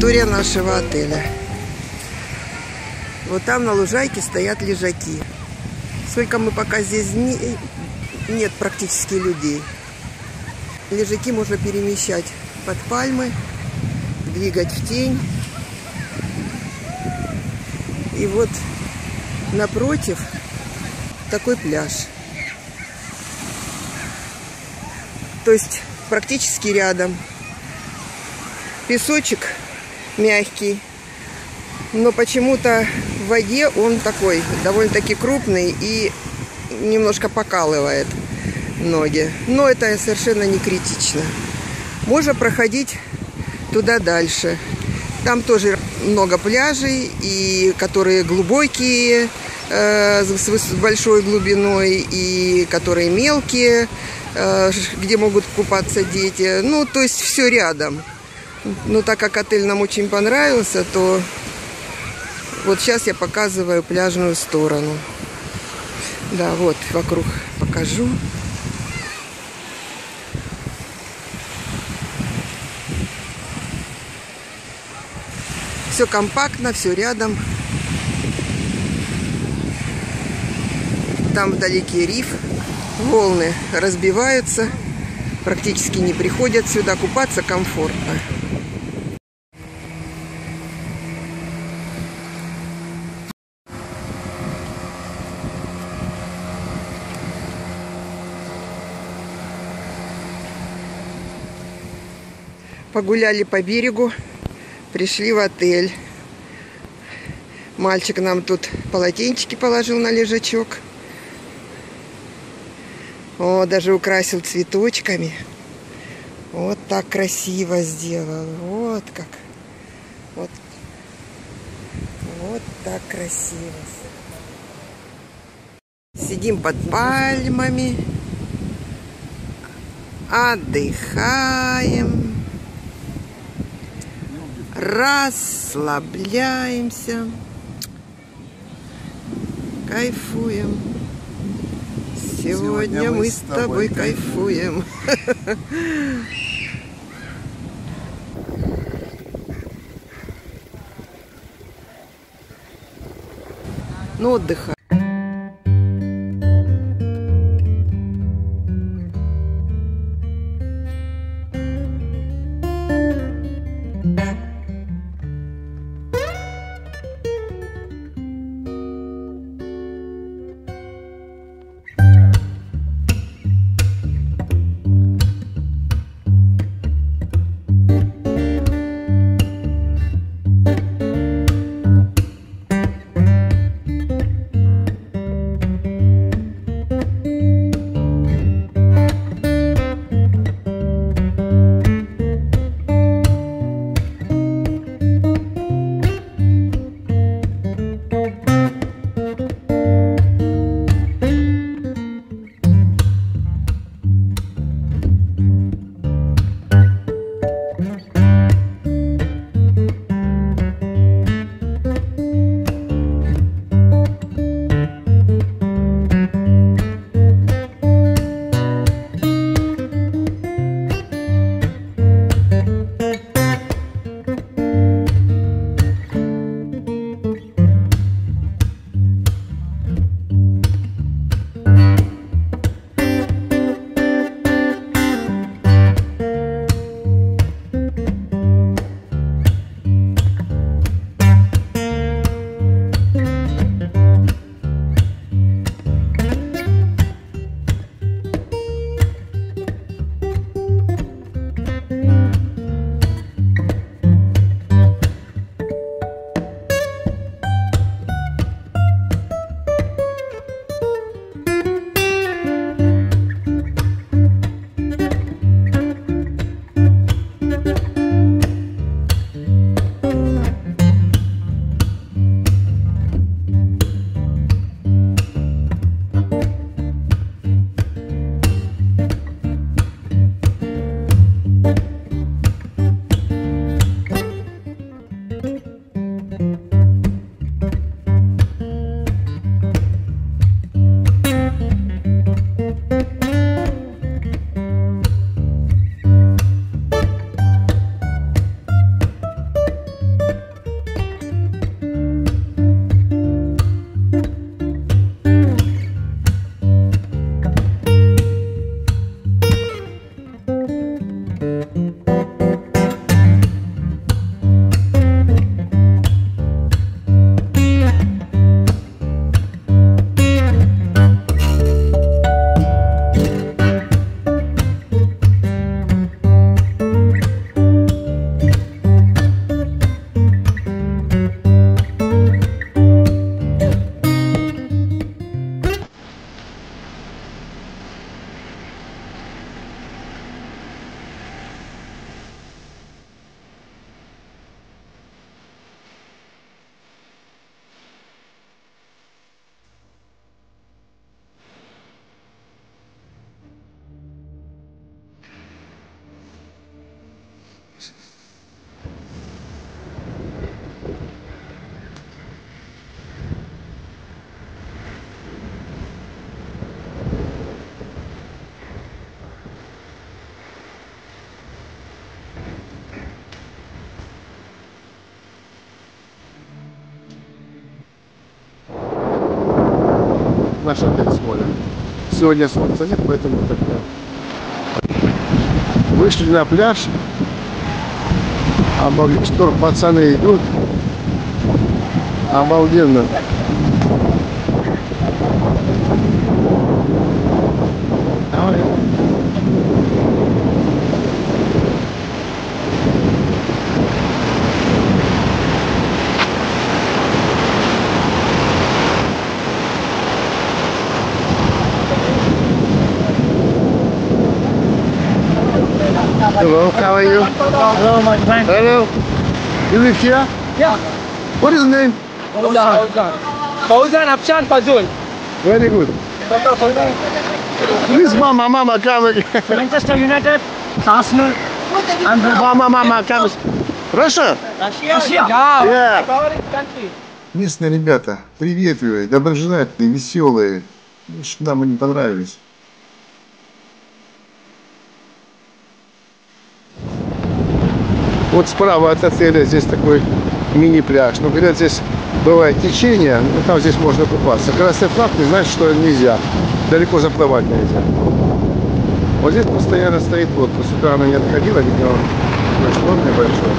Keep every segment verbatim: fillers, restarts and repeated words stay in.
территория нашего отеля. Вот там на лужайке стоят лежаки. Сколько мы пока здесь не... нет практически людей. Лежаки можно перемещать под пальмы, двигать в тень. И вот напротив такой пляж. То есть практически рядом. Песочек мягкий, но почему-то в воде он такой довольно-таки крупный и немножко покалывает ноги. Но это совершенно не критично. Можно проходить туда дальше. Там тоже много пляжей, и которые глубокие, э, с большой глубиной, и которые мелкие, э, где могут купаться дети. Ну, то есть все рядом. Но так как отель нам очень понравился, то вот сейчас я показываю пляжную сторону. Да, вот вокруг покажу. Все компактно, все рядом. Там вдалеке риф. Волны разбиваются. Практически не приходят сюда. Купаться комфортно. Погуляли по берегу, пришли в отель. Мальчик нам тут полотенчики положил на лежачок. О, даже украсил цветочками. Вот так красиво сделал. Вот как. Вот, вот так красиво. Сидим под пальмами. Отдыхаем. Расслабляемся, кайфуем. Сегодня, Сегодня мы с тобой кайфуем. Ну, отдыхаем. наш отель с моря. Сегодня солнца нет, поэтому так. Вышли на пляж. Обалденно, что пацаны идут. Обалденно. Давай. Hello, how are you? Hello, my friend. Hello. You live here? Yeah. What is the name? Fauzan. Fauzan Afshan Fazul. Very good. Please, mama, mama, come. Manchester United, Arsenal, and Mama, mama, come. Russia? Russia. Yeah. Yeah. Favorite country. Местные ребята, приветливые, доброжелательные, веселые. Нам они понравились. Вот справа от отеля здесь такой мини-пляж. Но говорят, здесь бывает течение, но там здесь можно купаться. Красный флаг не значит, что нельзя. Далеко заплывать нельзя. Вот здесь постоянно стоит лодка. С утра она не отходила, видимо, такой шторм небольшой.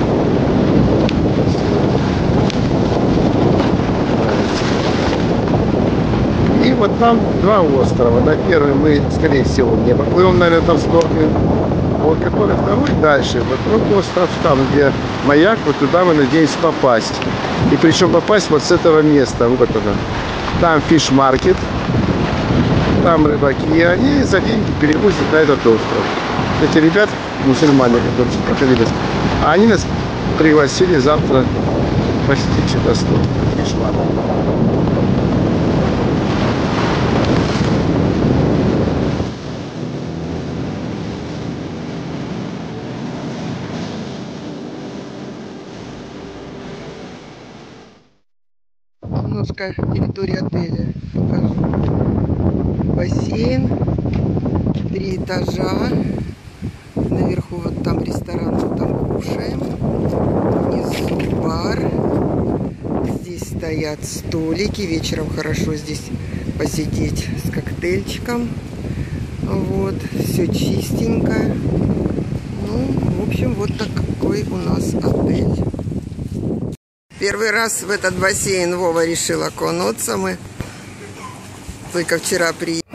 И вот там два острова. На первый мы, скорее всего, не поплывем, наверное, там снорклинг. Вот который второй дальше, вот тот остров там, где маяк, вот туда мы надеемся попасть. И причем попасть вот с этого места, вот это. Там фиш-маркет, там рыбаки, они за деньги перевозят на этот остров. Эти ребята, мусульмане, которые проходили, они нас пригласили завтра посетить этот остров. Фиш-маркет. Немножко территории отеля покажу. Бассейн, три этажа. Наверху вот там ресторан, вот там кушаем. Внизу бар. Здесь стоят столики. Вечером хорошо здесь посидеть с коктейльчиком. Вот, все чистенько. Ну, в общем, вот такой у нас отель. Первый раз в этот бассейн Вова решил окунуться. Мы только вчера приехали.